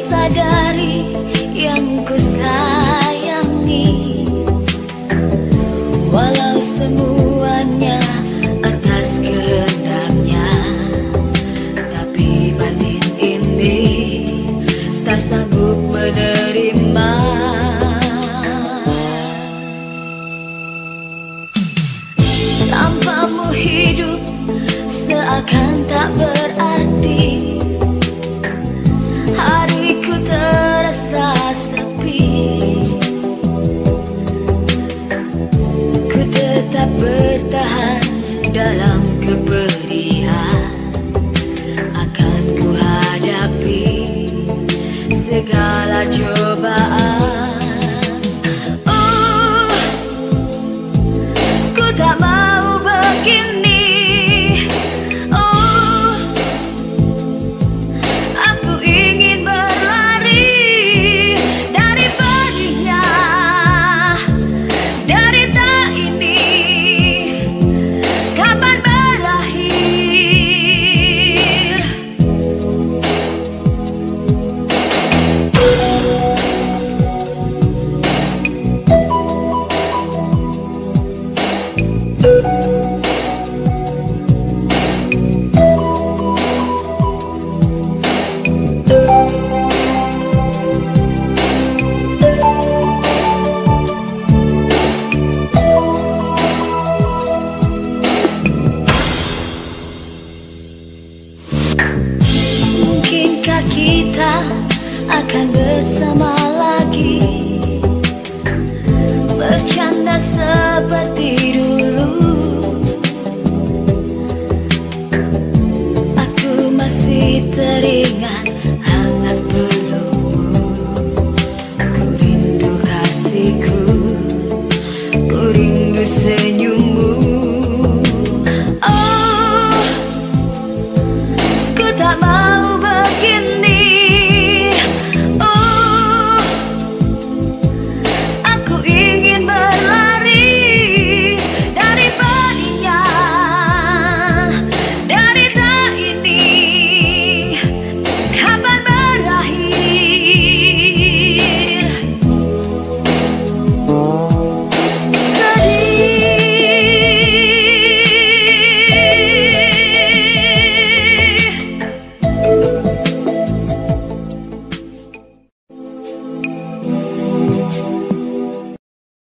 sadari yang ku sayangi, walau semuanya atas kehendaknya, tapi batin ini tak sanggup menerima. Tanpamu hidup seakan tak berarti, hariku terasa sepi. Ku tetap bertahan dalam kepedihan, akan ku hadapi segala cobaan. Ku tak mau begini. Aku ingin berlari dari pedihnya derita ini. Kapan berakhir? Mungkinkah kita akan bersama